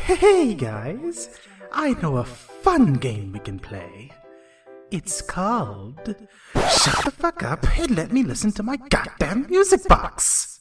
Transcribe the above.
Hey guys, I know a fun game we can play. It's called Shut the Fuck Up and Let Me Listen to My Goddamn Music Box.